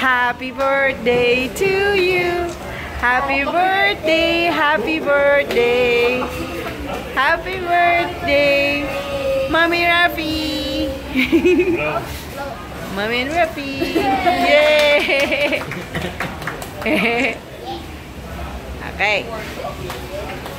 Happy birthday to you. Happy birthday, happy birthday. Happy birthday, Mommy Rafi. Mommy and Rafi. Yay! Okay.